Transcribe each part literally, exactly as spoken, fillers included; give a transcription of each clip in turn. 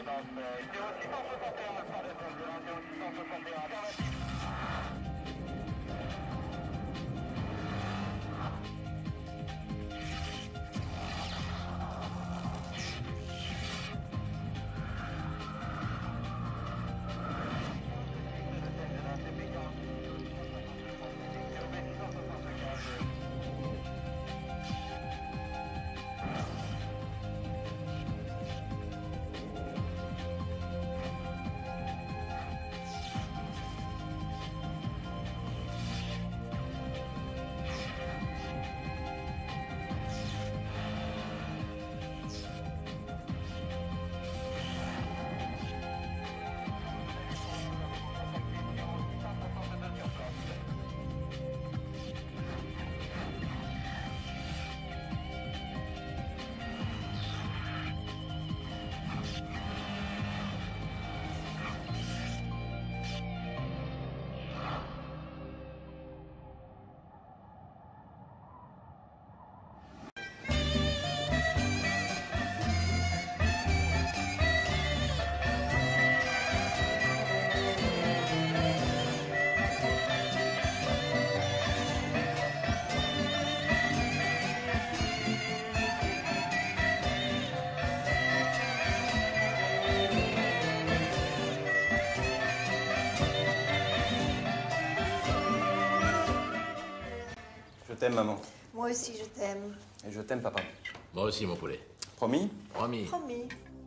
Je t'aime, maman. Moi aussi, je t'aime. Et je t'aime, papa. Moi aussi, mon poulet. Promis? Promis. Promis.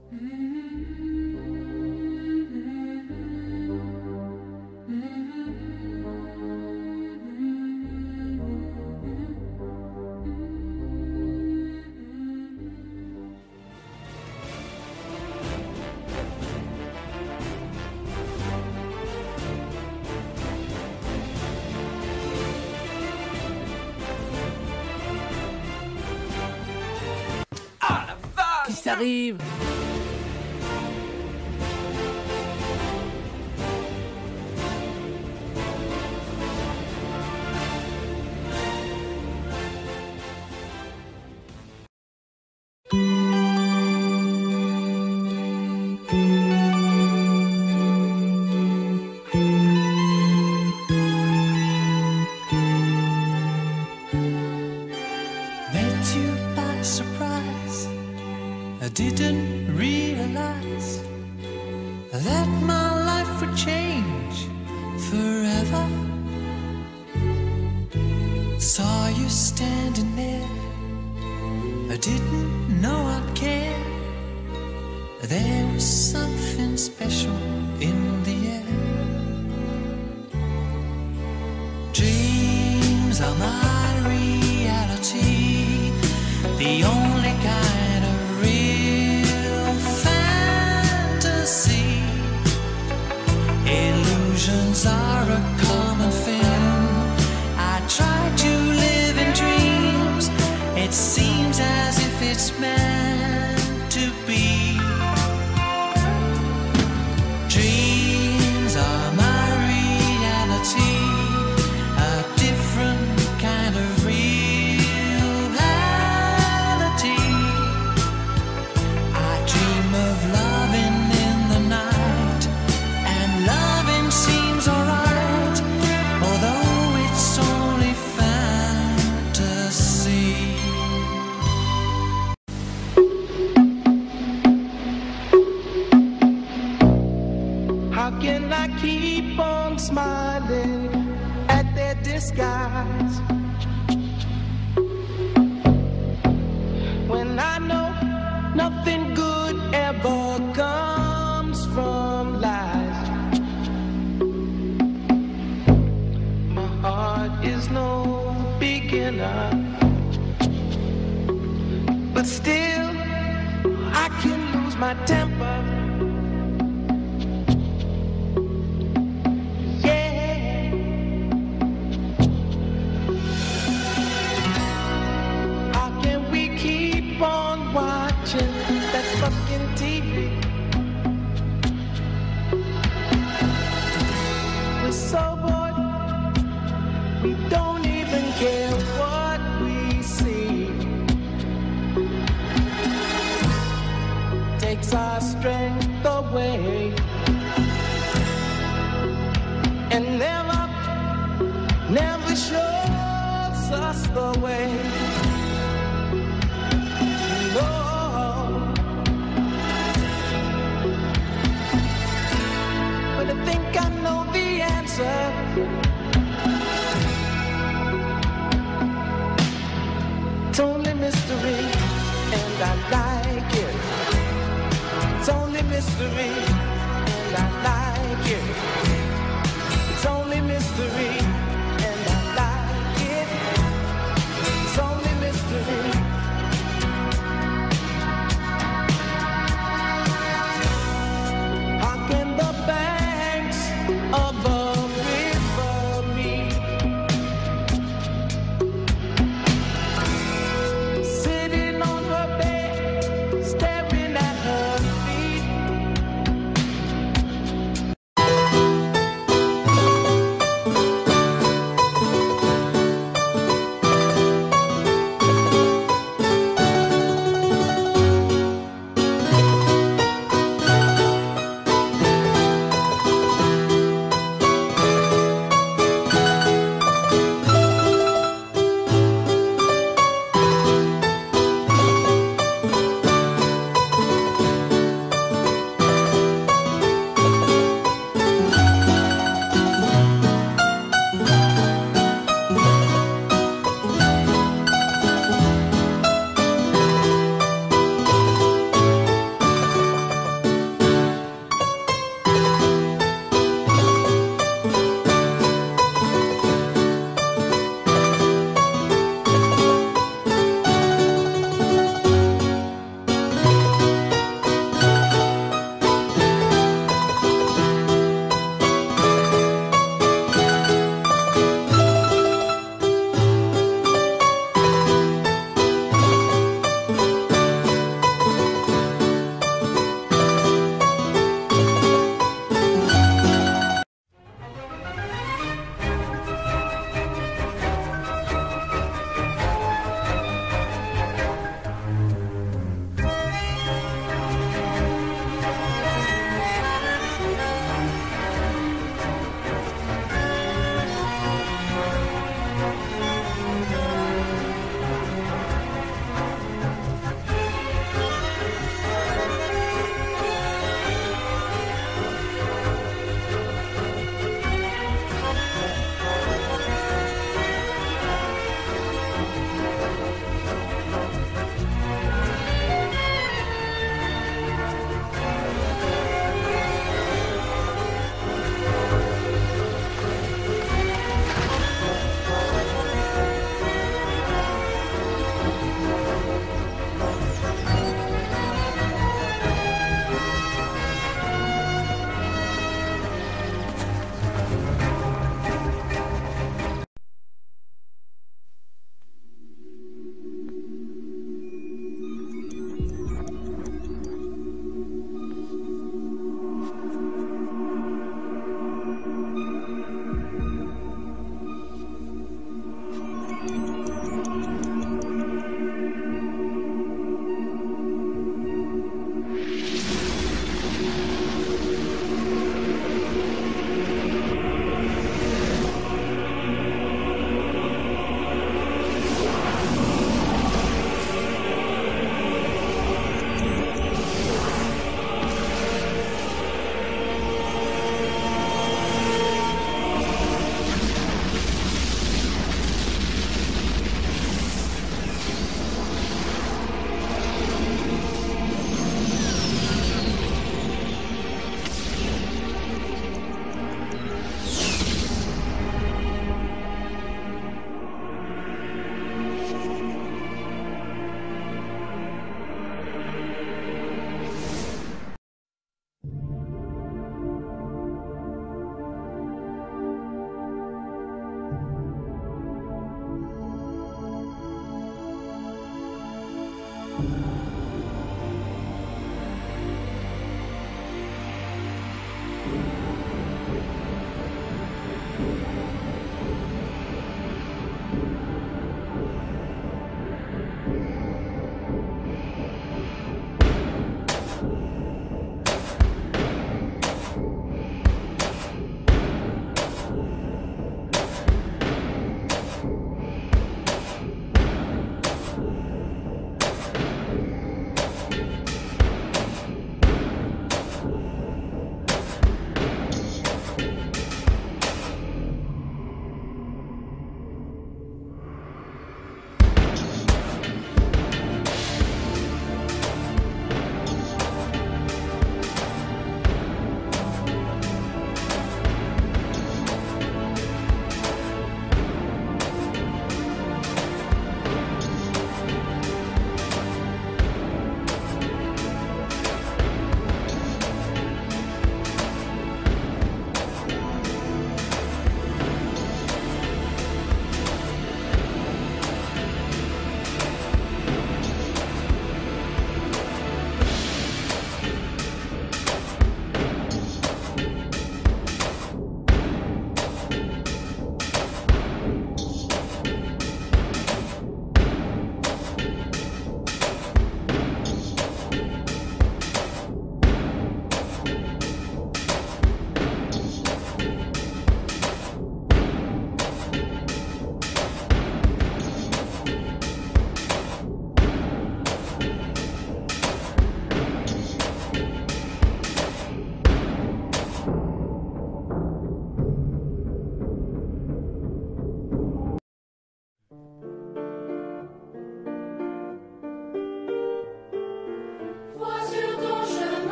Qu'est-ce qui t'arrive? Met you by surprise. I didn't realize that my life would change forever. Saw you standing there. I didn't know I'd care. There was something special in the air. Dreams are my reality, the only kind of real fantasy. Illusions are a common thing. I try to live in dreams. It seems as if it's meant to be. Dreams are my reality, a different kind of reality. I dream of loving in the night, and loving seems alright, although it's only fantasy. How can I keep on smiling at their disguise when I know nothing good ever comes from lies? My heart is no beginner, but still I can lose my temper. That fucking T V. We're so bored, we don't even care what we see. Takes our strength another way. No, but I think I know the answer. It's only mystery, and I like it. It's only mystery, and I like it. It's only mystery, and I like it. It's only mystery. How can the banks of a river meet? Sitting on her bed, staring at her feet.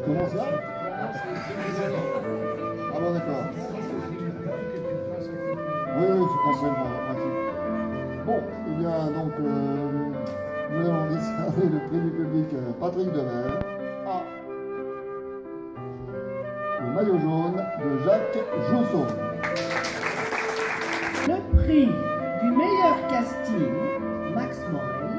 Comment ça? Ah bon, d'accord. Oui, oui, je comprends le principe. Bon, eh bien, donc, euh, nous allons décerner le prix du public euh, Patrick Devers à le maillot jaune de Jacques Jousseau. Le prix du meilleur casting, Max Morel.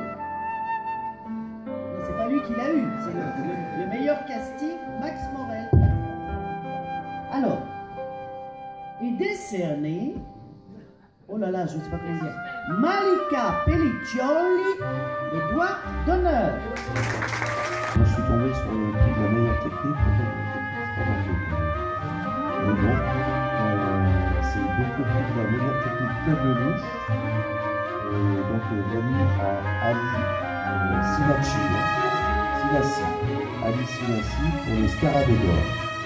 C'est pas lui qui l'a eu, c'est le, le, le meilleur casting, Max Morel. Alors, est décerné, oh là là, je ne sais pas comment dire, Malika Pelliccioli, les doigts d'honneur. Moi, je suis tombé sur le prix de la meilleure technique, en fait, c'est pas mal. Mais bon, euh, c'est donc le prix de la meilleure technique club de louche, et donc euh, remis à Ali euh, Sinassi, Sinassi, Ali Sinassi pour les Scarabées d'or.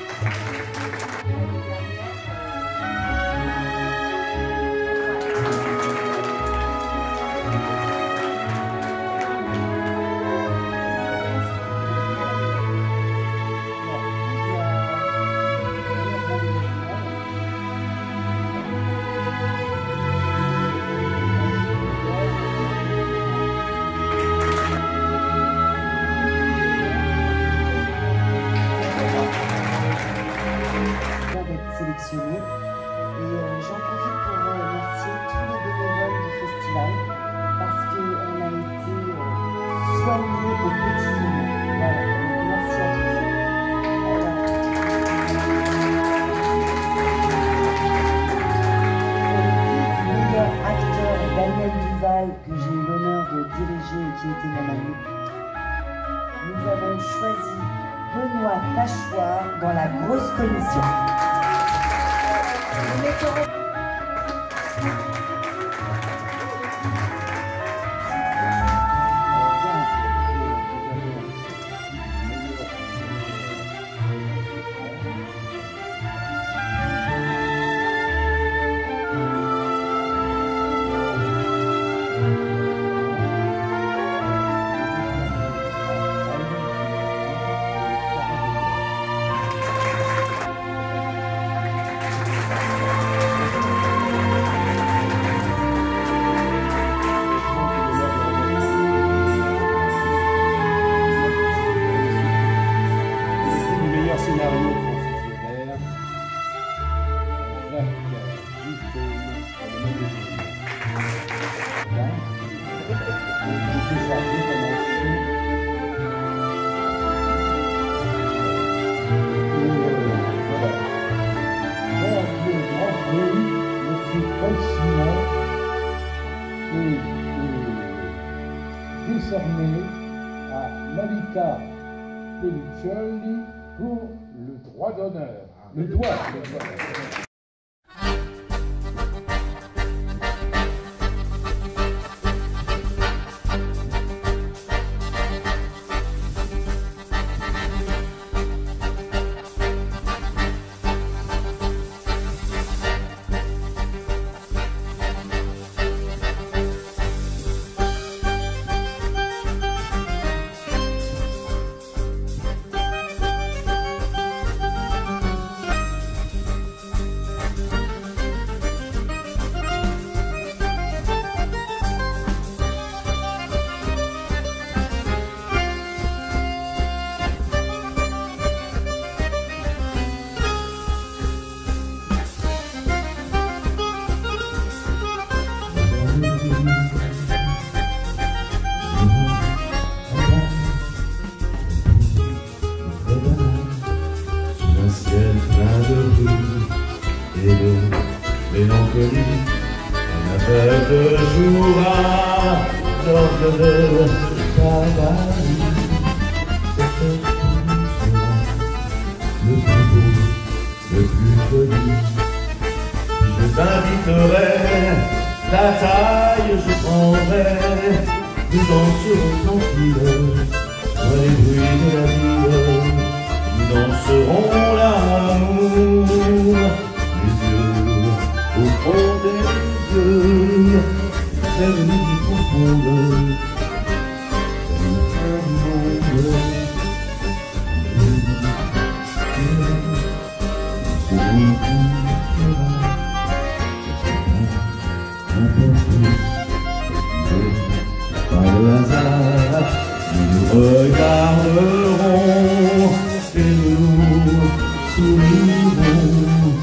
Sélectionné. Et euh, j'en profite pour remercier tous les bénévoles du festival parce qu'on a été euh, soignés au petit moment. Voilà, merci à tous. Voilà. Le meilleur acteur Daniel Duval, que j'ai eu l'honneur de diriger et qui était mon ami, nous avons choisi Benoît Tachoir dans La Grosse Commission. Décerné à Malika Pelliccioli pour le droit d'honneur. Le doigt, le doigt d'honneur. mélancolie, un appel de jour à l'ordre de Paris. Cette chanson sera le plus beau, le plus joli. Je t'inviterai, ta taille je prendrai, nous danserons tranquilles, dans les bruits de la ville, nous danserons l'amour. Au fond des yeux, c'est une nuit profonde, c'est une fin du monde. hasard, nous nous regarderons et nous sourirons.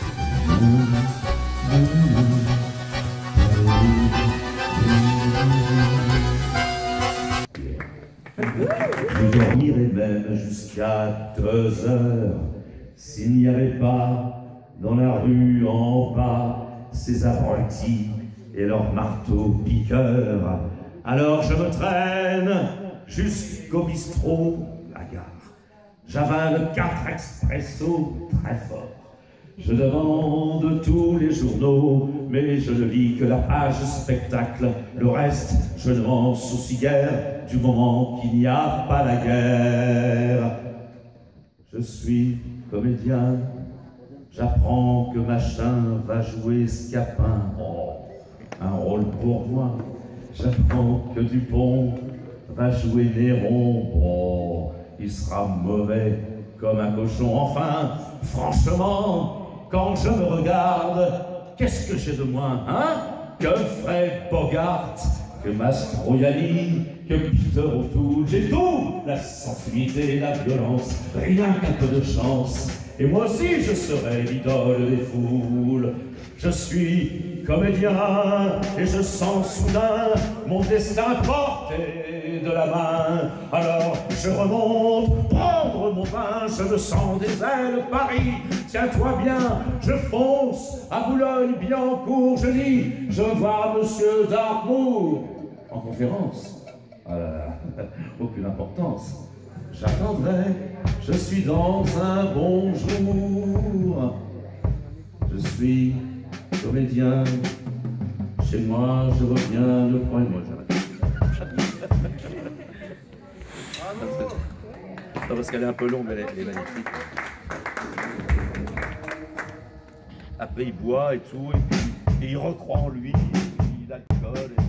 Je dormirai même jusqu'à deux heures s'il n'y avait pas dans la rue en bas ces abrutis et leurs marteaux piqueurs. Alors je me traîne jusqu'au bistrot, la gare. J'avale quatre expresso très fort. Je demande tous les journaux, mais je ne lis que la page spectacle. Le reste, je ne m'en soucie guère du moment qu'il n'y a pas la guerre. Je suis comédien, j'apprends que Machin va jouer Scapin. Oh, un rôle pour moi. J'apprends que Dupont va jouer Néron. Oh, il sera mauvais comme un cochon. Enfin, franchement, quand je me regarde, qu'est-ce que j'ai de moins, hein? Que Fred Bogart, que Mastroianni, que Peter O'Toole. J'ai tout, la sensibilité, la violence, rien qu'un peu de chance. Et moi aussi je serai l'idole des foules. Je suis comédien et je sens soudain mon destin porté de la main. Alors je remonte, prendre mon pain, je me sens des ailes Paris. Tiens-toi bien, je fonce à Boulogne-Billancourt, je lis, je vois Monsieur Dartmoor en conférence. Ah là là, aucune importance. J'attendrai, je suis dans un bon jour. Je suis comédien, chez moi je reviens le premier mois. Non, parce qu'elle est un peu longue, mais elle est, elle est magnifique. Après il boit et tout, et puis et il recroit en lui, et puis l'alcool. Et...